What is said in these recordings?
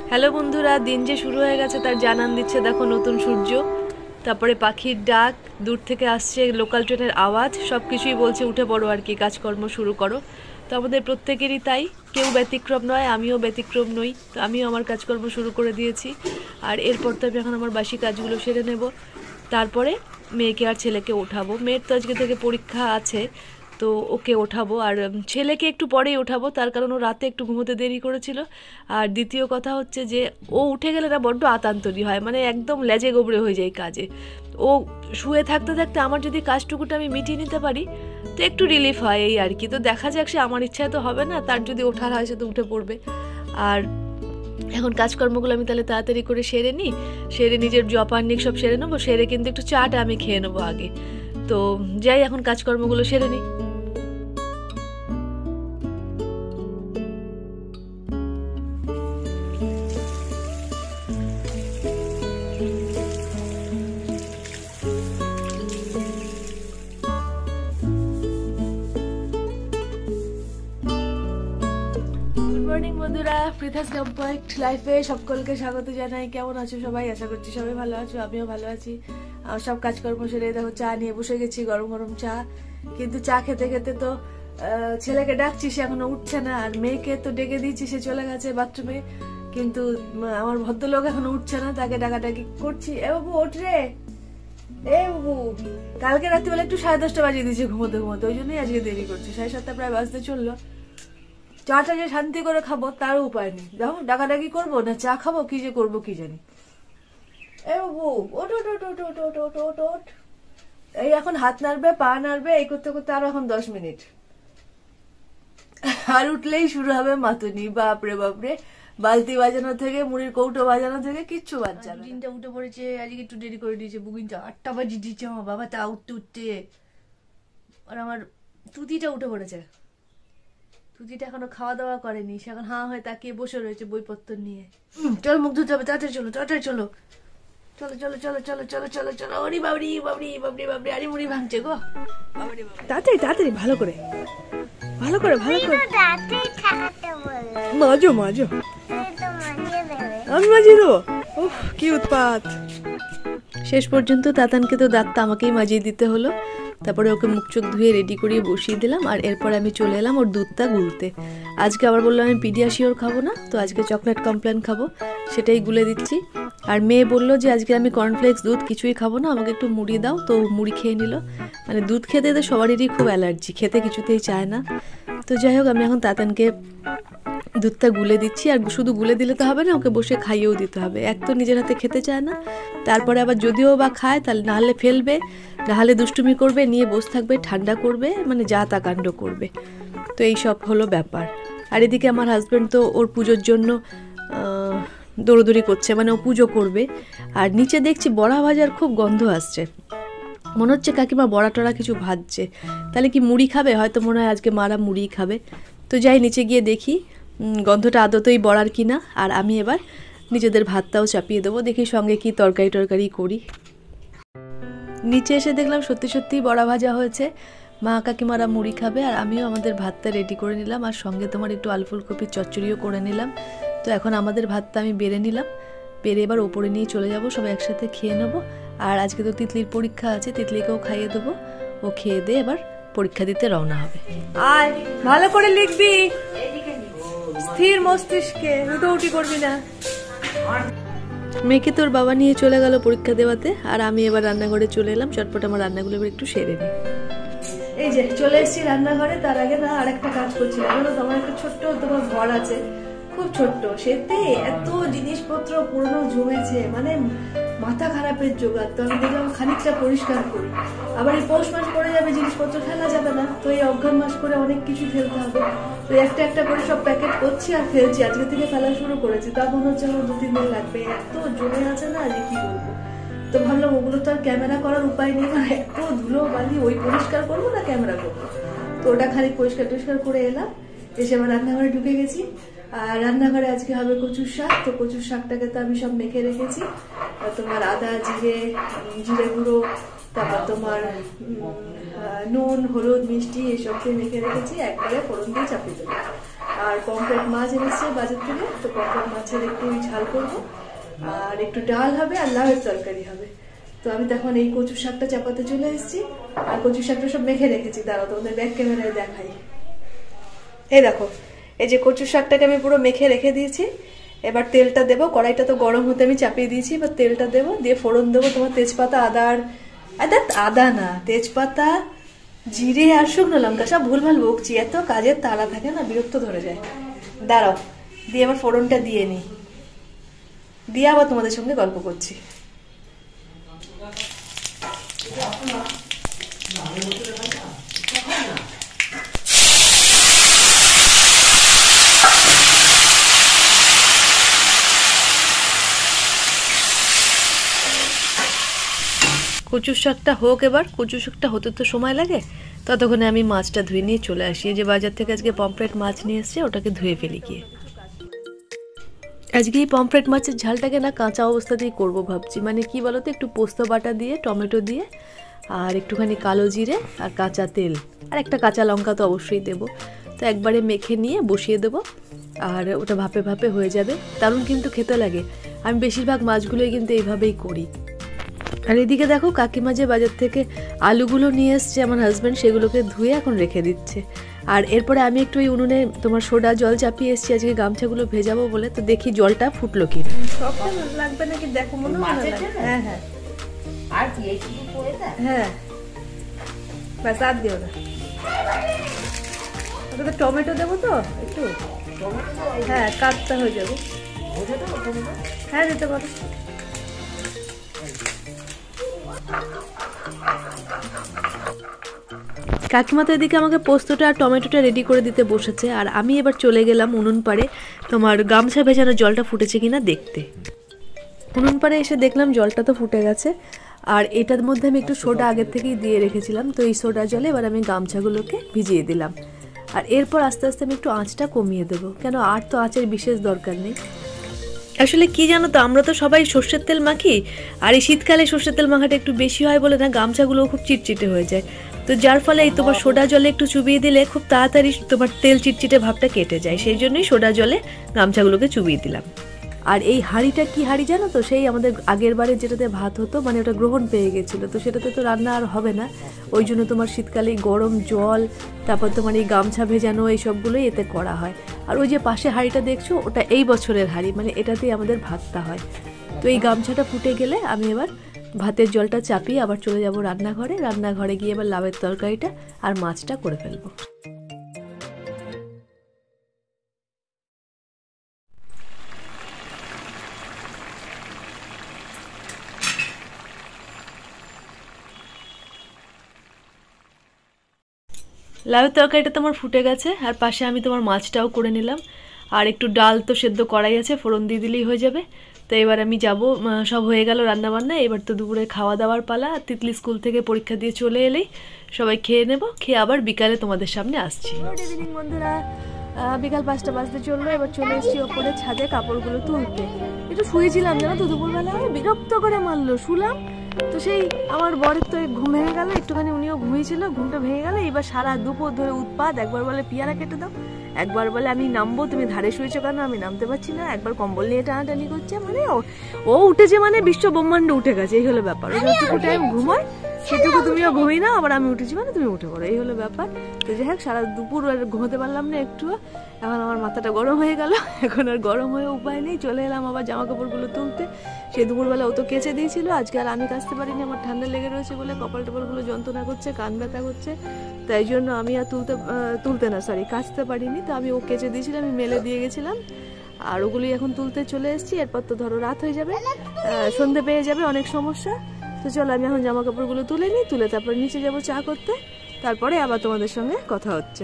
Hello বন্ধুরা, দিন যে শুরু হয়ে গেছে তার জানান দিচ্ছে দেখো নতুন সূর্য, তারপরে পাখির ডাক, দূর থেকে আসছে লোকাল ট্রেনের আওয়াজ, সব কিছুই বলছে উঠে পড়ো আর কি, কাজকর্ম শুরু করো। তো আমাদের প্রত্যেকেরই তাই, কেউ ব্যতিক্রম নয়, আমিও ব্যতিক্রম নই। তো আমিও আমার কাজকর্ম শুরু করে দিয়েছি। আর এরপর তো আমি এখন আমার বাসি কাজগুলো সেরে নেব, তারপরে মেয়েকে আর ছেলেকে ওঠাবো। মেয়ের তো আজকে থেকে পরীক্ষা আছে, তো ওকে ওঠাবো। আর ছেলেকে একটু পরেই ওঠাবো, তার কারণ ও রাতে একটু ঘুমোতে দেরি করেছিল। আর দ্বিতীয় কথা হচ্ছে যে ও উঠে গেলে না বড্ড আতান্তরি হয়, মানে একদম লেজে গোবরে হয়ে যায় কাজে। ও শুয়ে থাকতে থাকতে আমার যদি কাজটুকুটা আমি মিটিয়ে নিতে পারি তো একটু রিলিফ হয়, এই আর কি। তো দেখা যাক, সে আমার ইচ্ছায় তো হবে না, তার যদি ওঠার হয় সে তো উঠে পড়বে। আর এখন কাজকর্মগুলো আমি তাহলে তাড়াতাড়ি করে সেরে নিই, সেরে নিজের জপান্নিক সব সেরে নেবো, সেরে কিন্তু একটু চাটা আমি খেয়ে নেবো আগে। তো যাই, এখন কাজকর্মগুলো সেরে নিই। মর্নিং বন্ধুরা, পৃথাস কম্প্যাক্ট লাইফে সকলকে স্বাগত জানাই। কেমন আছো সবাই? আশা করছি সবাই ভালো আছো, আমিও ভালো আছি। সব কাজকর্ম সেরে দেখো চা নিয়ে বসে গেছি, গরম গরম চা। কিন্তু চা খেতে খেতে তো ছেলেকে ডাকছি, সে এখনো উঠছে না। আর মেয়েকে তো ডেকে দিয়েছি, সে চলে গেছে বাথরুমে। কিন্তু আমার ভদ্রলোক এখনো উঠছে না, তাকে ডাকাডাকি করছি, এ বাবু ওঠ রে, এ বাবু। কালকে রাত্রিবেলা একটু 10:30 বাজিয়ে দিয়েছে ঘুমোতে ঘুমোতে, ওই জন্যই আজকে দেরি করছে। 7:30 প্রায় বাজতে চললো। চাটা যে শান্তি করে খাবো তারও উপায় নেই। দেখো ডাকাডাকি করবো না চা খাবো, কি যে করবো কি জানি। এ বাবু ওট ওট ওট ওট ওট ওট ওট ওট ওট। এই এখন হাত নাড়বে, পা নাড়বে, এই করতে করতে আরো এখন 10 মিনিট। আর উঠলেই শুরু হবে মাতুনি। বাপরে বাপরে, বালতি বাজানো থেকে, মুড়ির কৌটো বাজানো থেকে কিচ্ছু বাদ যাবে। দিনটা উঠে পড়েছে, আজকে একটু দেরি করে দিয়েছে। বুকিংটা 8টা বাজিয়ে দিয়েছে আমার বাবা, তা উঠতে উঠতে। আর আমার তুতিটা উঠে পড়েছে। তুতিটা এখনো খাওয়া দাওয়া করেনি, সে এখন হাঁ হয়ে তাকিয়ে বসে রয়েছে বইপত্র নিয়ে। চল মুখ ধুতে হবে, তাড়াতাড়ি চলো তাড়াতাড়ি চলো, চলো চলো চলো চলো চলো চলো চলো। ওরে বাবরি বাবরি বাবরি বাবরি, আরে মুড়ি ভাঙছে গো। তাড়াতাড়ি তাড়াতাড়ি, ভালো করে ভালো করে ভালো করে মাজো মাজো। আমি মাজিয়ে দেবো? উফ কি উৎপাত। শেষ পর্যন্ত তাতানকে তো দাঁতটা আমাকেই মাজিয়ে দিতে হলো। তারপরে ওকে মুখ চোখ ধুয়ে রেডি করিয়ে বসিয়ে দিলাম। আর এরপরে আমি চলে এলাম ওর দুধটা গুলতে। আজকে আবার বললাম আমি পিডিয়াশিওর খাবো না, তো আজকে চকলেট কমপ্লেন খাবো, সেটাই গুলে দিচ্ছি। আর মেয়ে বললো যে আজকে আমি কর্নফ্লেক্স দুধ কিছুই খাবো না, আমাকে একটু মুড়ি দাও। তো মুড়ি খেয়ে নিল। মানে দুধ খেতে তো সবারই খুব অ্যালার্জি, খেতে কিছুতেই চায় না। তো যাই হোক, আমি এখন তাতানকে দুধটা গুলে দিচ্ছি। আর শুধু গুলে দিলে তো হবে না, ওকে বসে খাইয়েও দিতে হবে। এক তো নিজের হাতে খেতে চায় না, তারপরে আবার যদিও বা খায় তাহলে নাহলে ফেলবে, নাহলে দুষ্টুমি করবে, নিয়ে বসে থাকবে, ঠান্ডা করবে, মানে যা তা কাণ্ড করবে। তো এই সব হলো ব্যাপার। আর এদিকে আমার হাজব্যান্ড তো ওর পুজোর জন্য দৌড়দৌড়ি করছে, মানে ও পুজো করবে। আর নিচে দেখছি বড়া ভাজার খুব গন্ধ আসছে, মনে হচ্ছে কাকিমা বড়া টড়া কিছু ভাজছে। তাহলে কি মুড়ি খাবে? হয়তো মনে হয় আজকে মারা মুড়িই খাবে। তো যাই নিচে গিয়ে দেখি গন্ধটা আদতেই বড়ার কিনা। আর আমি এবার নিজেদের ভাতটাও চাপিয়ে দেবো, দেখি সঙ্গে কি তরকারি টরকারি করি। নিচে এসে দেখলাম সত্যি সত্যিই বড়া ভাজা হয়েছে। মা কাকিমারা মুড়ি খাবে, আর আমিও আমাদের ভাতটা রেডি করে নিলাম। আর সঙ্গে তোমার একটু আলু ফুলকপির চচ্চড়িও করে নিলাম। তো এখন আমাদের ভাতটা আমি বেড়ে নিলাম, বেড়ে এবার ওপরে নিয়ে চলে যাব, সবাই একসাথে খেয়ে নেবো। আর আজকে তো তিতলির পরীক্ষা আছে, তিতলিকেও খাইয়ে দেবো। ও খেয়ে দিয়ে এবার পরীক্ষা দিতে রওনা হবে। আর ভালো করে লিখবি, স্থির মস্তিষ্কে, উঠোউঠি করবি না। মেয়েকে তোর বাবা নিয়ে চলে গেল পরীক্ষা দেওয়াতে, আর আমি এবার রান্নাঘরে চলে এলাম। চটপট আমার রান্নাগুলো এবার একটু সেরে নিই। এই যে চলে এসেছি রান্নাঘরে। তার আগে না আরেকটা কাজ করছিলাম, জানো তো আমার একটা ছোট্ট তোমার ঘর আছে, খুব ছোট্ট, সেতে এত জিনিসপত্র পুরনো জমেছে, মানে মাথা খারাপের জোগাড়। তো আমি দেখলাম খানিকটা পরিষ্কার করি, আবার এই পৌষ মাস পড়ে যাবে, জিনিসপত্র ফেলা যাবে না, তো এই অজ্ঞান মাস করে অনেক কিছু ফেলতে হবে। তো একটা একটা করে সব প্যাকেট করছি আর ফেলছি, আজকে থেকে ফেলা শুরু করেছি। তা মনে হচ্ছে আমার 2-3 দিন লাগবে, এত জমে আছে না, যে কি বলবো। তো ভাবলাম ওগুলো তো আর ক্যামেরা করার উপায় নেই, মানে এত ধুলো বালি, ওই পরিষ্কার করবো না ক্যামেরা করবো। তো ওটা খালি পরিষ্কার টরিষ্কার করে এলাম, এসে আবার রান্নাঘরে ঢুকে গেছি। আর রান্নাঘরে আজকে হবে কচুর শাক। তো কচুর শাকটাকে তো আমি সব মেখে রেখেছি, তোমার আদা জিরে, জিরে গুঁড়ো, তারপর তোমার নুন হলুদ মিষ্টি এসব দিয়ে মেখে রেখেছি, একবারে ফোড়ন দিয়ে চাপিয়ে দেবো। আর পমফ্রেট মাছ এনেছে বাজার থেকে, তো পমফ্রেট মাছের একটু ঝাল করবো, আর একটু ডাল হবে, আর লাউয়ের তরকারি হবে। তো আমি তখন এই কচু শাকটা চাপাতে চলে এসেছি, আর কচু শাকটা সব মেখে রেখেছি। দাঁড়াও তোমাদের ব্যাক ক্যামেরায় দেখাই। এই দেখো, এই যে কচু শাকটাকে আমি পুরো মেখে রেখে দিয়েছি। এবার তেলটা দেবো, কড়াইটা তো গরম হতে আমি চাপিয়ে দিয়েছি। এবার তেলটা দেবো, দিয়ে ফোড়ন দেবো তোমার তেজপাতা, আদা না, তেজপাতা, জিরে আর শুকনো লঙ্কা। সব ভুলভাল বকছি, এত কাজের তাড়া থাকে না, বিরক্ত ধরে যায়। দাঁড়াও, দিয়ে আবার ফোড়নটা দিয়ে নিই, দিয়ে আবার তোমাদের সঙ্গে গল্প করছি। কচু শাকটা হোক, এবার কচু শাকটা হতে তো সময় লাগে, ততক্ষণে আমি মাছটা ধুয়ে নিয়ে চলে আসি। এই যে বাজার থেকে আজকে পমফ্রেট মাছ নিয়ে এসছে, ওটাকে ধুয়ে ফেলি গিয়ে। আজকে এই পমফ্রেট মাছের ঝালটাকে না কাঁচা অবস্থাতেই করবো ভাবছি। মানে কি বলতো, একটু পোস্ত বাটা দিয়ে, টমেটো দিয়ে, আর একটুখানি কালো জিরে আর কাঁচা তেল, আর একটা কাঁচা লঙ্কা তো অবশ্যই দেবো। তো একবারে মেখে নিয়ে বসিয়ে দেবো, আর ওটা ভাপে ভাপে হয়ে যাবে। দারুণ কিন্তু খেতে লাগে। আমি বেশিরভাগ মাছগুলোই কিন্তু এইভাবেই করি। আর এদিকে দেখো, কাকিমা যে বাজার থেকে আলুগুলো নিয়ে এসছে আমার হাজব্যান্ড, সেগুলোকে ধুয়ে এখন রেখে দিচ্ছে। আর এরপরে আমি একটু ওই উনুনে তোমার সোডা জল চাপিয়ে এসেছি আজকে গামছাগুলো ভেজাবো বলে। তো দেখি জলটা ফুটলো কি লাগবে নাকি, দেখো মনে হয়। হ্যাঁ হ্যাঁ, আর কি হ্যাঁ, ব্যাস আর দিও না। ওটাতে টমেটো দেবো তো একটু, হ্যাঁ কাটটা হয়ে যাবে। হ্যাঁ দিতে পারো। কাকিমা তো এদিকে আমাকে পোস্তটা আর টমেটোটা রেডি করে দিতে বসেছে, আর আমি এবার চলে গেলাম উনুন পাড়ে তোমার গামছা ভেজানো জলটা ফুটেছে কিনা দেখতে। উনুন পাড়ে এসে দেখলাম জলটা তো ফুটে গেছে, আর এটার মধ্যে আমি একটু সোডা আগের থেকেই দিয়ে রেখেছিলাম। তো এই সোডা জলে এবার আমি গামছাগুলোকে ভিজিয়ে দিলাম, আর এরপর আস্তে আস্তে আমি একটু আঁচটা কমিয়ে দেবো, কেন আর তো আঁচের বিশেষ দরকার নেই। আসলে কি জানো তো, আমরা তো সবাই সর্ষের তেল মাখি, আর এই শীতকালে সর্ষের তেল মাখাটা একটু বেশি হয় বলে না গামছাগুলো খুব চিটচিটে হয়ে যায়। তো যার ফলে এই তোমার সোডা জলে একটু চুবিয়ে দিলে খুব তাড়াতাড়ি তোমার তেল চিটচিটে ভাবটা কেটে যায়। সেই জন্যই সোডা জলে গামছাগুলোকে চুবিয়ে দিলাম। আর এই হাঁড়িটা কি হাঁড়ি জানো তো, সেই আমাদের আগের বারে যেটাতে ভাত হতো, মানে ওটা গ্রহণ পেয়ে গেছিলো, তো সেটাতে তো রান্না আর হবে না। ওই জন্য তোমার শীতকালে গরম জল, তারপর তোমার এই গামছা ভেজানো, এই সবগুলোই এতে করা হয়। আর ওই যে পাশে হাঁড়িটা দেখছো, ওটা এই বছরের হাঁড়ি, মানে এটাতেই আমাদের ভাতটা হয়। তো এই গামছাটা ফুটে গেলে আমি এবার ভাতের জলটা চাপিয়ে আবার চলে যাব রান্নাঘরে। রান্নাঘরে গিয়ে এবার লাউয়ের তরকারিটা আর মাছটা করে ফেলবো। লাউয়ের তরকারিটা তোমার ফুটে গেছে, আর পাশে আমি তোমার মাছটাও করে নিলাম, আর একটু ডাল তো সেদ্ধ করাই আছে, ফোড়ন দিয়ে দিলেই হয়ে যাবে। তো এবার আমি যাব, সব হয়ে গেল রান্নাবান্না, এবার তো দুপুরে খাওয়া দাওয়ার পালা। তিতলি স্কুল থেকে পরীক্ষা দিয়ে চলে এলেই সবাই খেয়ে নেব, খেয়ে আবার বিকালে তোমাদের সামনে আসছি। গুড ইভিনিং বন্ধুরা, বিকাল 5টা বাজতে চললো। এবার চলে এসেছি ওপরে ছাদে কাপড়গুলো তুলতে। একটু শুয়েছিলাম জানো তো, দুপুরবেলা বিরক্ত করে মারলো, শুলাম তো সেই আমার বরের তো ঘুম ভেঙে গেল, একটুখানি উনিও ঘুমিয়েছিল, ঘুমটা ভেঙে গেল। এবার সারা দুপুর ধরে উৎপাত, একবার বলে পিয়ারা কেটে দাও, একবার বলে আমি নামবো, তুমি ধারে শুয়েছো কেন, আমি নামতে পারছি না, একবার কম্বল নিয়ে টানাটানি করছে। মানে ও উঠেছে মানে বিশ্ব ব্রহ্মাণ্ড উঠে গেছে, এই হলো ব্যাপার। ও যতটুকু টাইম ঘুমায় সেটুকু তুমিও ঘুমিয়ে নাও, আবার আমি উঠেছি মানে তুমি উঠে পড়ো, এই হলো ব্যাপার। তো যাই হোক, সারা দুপুর আর ঘুমোতে পারলাম না একটুও। এখন আমার মাথাটা গরম হয়ে গেল, এখন আর গরম হয়ে উপায় নেই, চলে এলাম আবার জামা কাপড়গুলো তুলতে। সে দুপুরবেলা ও তো কেচে দিয়েছিল, আজকে আর আমি কাচতে পারিনি, আমার ঠান্ডা লেগে রয়েছে বলে কপাল টপালগুলো যন্ত্রণা করছে, কান ব্যথা করছে, তাই জন্য আমি আর কাচতে পারিনি। তো আমি ও কেচে দিয়েছিলাম, আমি মেলে দিয়ে গেছিলাম, আর ওগুলি এখন তুলতে চলে এসেছি। এরপর তো ধরো রাত হয়ে যাবে, সন্ধে পেয়ে যাবে, অনেক সমস্যা। তো চলো আমি এখন জামা কাপড়গুলো তুলে নিই, তুলে তারপর নিচে যাবো চা করতে, তারপরে আবার তোমাদের সঙ্গে কথা হচ্ছে।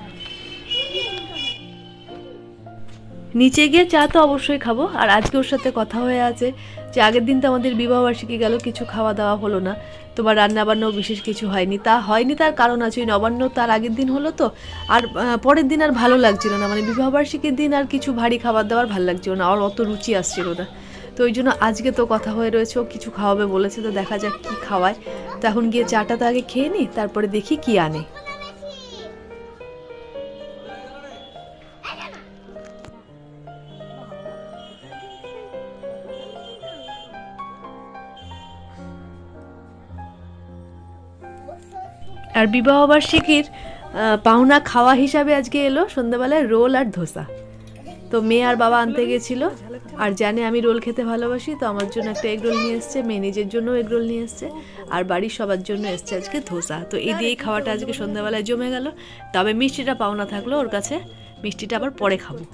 নিচে গিয়ে চা তো অবশ্যই খাবো, আর আজকে ওর সাথে কথা হয়ে আছে যে আগের দিন তো আমাদের বিবাহবার্ষিকী গেল, কিছু খাওয়া দাওয়া হলো না, তোমার রান্না বান্নাও বিশেষ কিছু হয়নি। তার কারণ আছে, ওই নবান্ন তার আগের দিন হলো তো, আর পরের দিন আর ভালো লাগছিল না, মানে বিবাহবার্ষিকীর দিন আর কিছু ভারী খাবার দাবার ভালো লাগছিল না, আর অত রুচি আসছিল না। তো ওই জন্য আজকে তো কথা হয়ে রয়েছে, ও কিছু খাওয়াবে বলেছে, তো দেখা যাক কি খাওয়ায়। তো এখন গিয়ে চাটা তো আগে খেয়ে নিই, তারপরে দেখি কি আনে। আর বিবাহবার্ষিকীর পাওনা খাওয়া হিসাবে আজকে এলো সন্ধ্যাবেলায় রোল আর ধোসা। তো মেয়ে আর বাবা আনতে গেছিলো, আর জানে আমি রোল খেতে ভালোবাসি, তো আমার জন্য একটা এগ রোল নিয়ে এসছে, মেয়ে নিজের জন্য এগ রোল নিয়ে এসছে, আর বাড়ির সবার জন্য এসছে আজকে ধোসা। তো এই দিয়েই খাওয়াটা আজকে সন্ধ্যাবেলায় জমে গেল। তবে মিষ্টিটা পাওনা থাকলো ওর কাছে, মিষ্টিটা আবার পরে খাবো।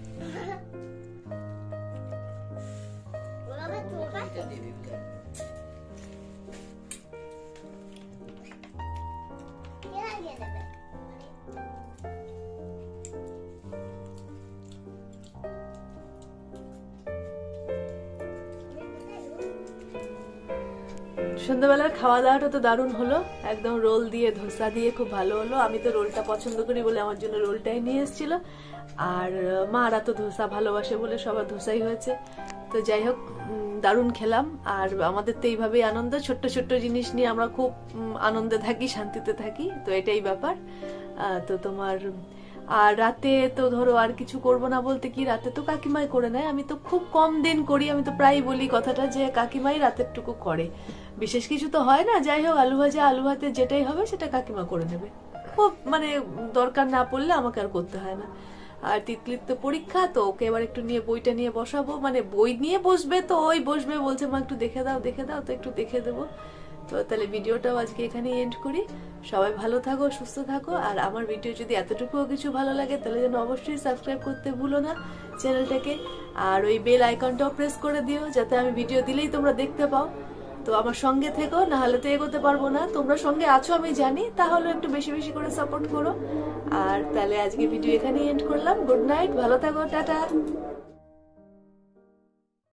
সন্ধ্যাবেলার খাওয়া দাওয়াটা তো দারুণ হলো, একদম রোল দিয়ে ধোসা দিয়ে খুব ভালো হলো। আমি তো রোলটা পছন্দ করি বলে আমার জন্য রোলটাই নিয়ে এসেছিল, আর মারা তো ধোসা ভালোবাসে বলে সবার ধোসাই হয়েছে। তো যাই হোক, দারুণ খেলাম। আর আমাদের তো এইভাবেই আনন্দ, ছোট্ট ছোট্ট জিনিস নিয়ে আমরা খুব আনন্দে থাকি, শান্তিতে থাকি, তো এটাই ব্যাপার। তো তোমার আর রাতে তো ধরো আর কিছু করব না বলতে কি, রাতে তো কাকিমাই করে নেয়, আমি তো খুব কম দিন করি। আমি তো প্রায় বলি কথাটা যে কাকিমাই রাতের টুকু করে, বিশেষ কিছু তো হয় না। যাই হোক, আলু ভাজা আলু ভাতে যেটাই হবে সেটা কাকিমা করে নেবে, খুব মানে দরকার না পড়লে আমাকে আর করতে হয় না। আর তিতলির তো পরীক্ষা, তো ওকে এবার একটু নিয়ে বইটা নিয়ে বসাবো, মানে বই নিয়ে বসবে, তো ওই বসবে বলছে মা একটু দেখে দাও দেখে দাও, তো একটু দেখে দেবো। তো তাহলে ভিডিওটাও আজকে এখানেই এন্ড করি। সবাই ভালো থাকো, সুস্থ থাকো। আর আমার ভিডিও যদি এতটুকুও কিছু ভালো লাগে তাহলে যেন অবশ্যই সাবস্ক্রাইব করতে ভুলো না চ্যানেলটাকে, আর ওই বেল আইকনটাও প্রেস করে দিও যাতে আমি ভিডিও দিলেই তোমরা দেখতে পাও। তো আমার সঙ্গে থেকো, না হলে তো এগোতে পারবো না। তোমরা সঙ্গে আছো আমি জানি, তাহলে একটু বেশি বেশি করে সাপোর্ট করো। আর তাহলে আজকে ভিডিও এখানেই এন্ড করলাম। গুড নাইট, ভালো থাকো, টাটা।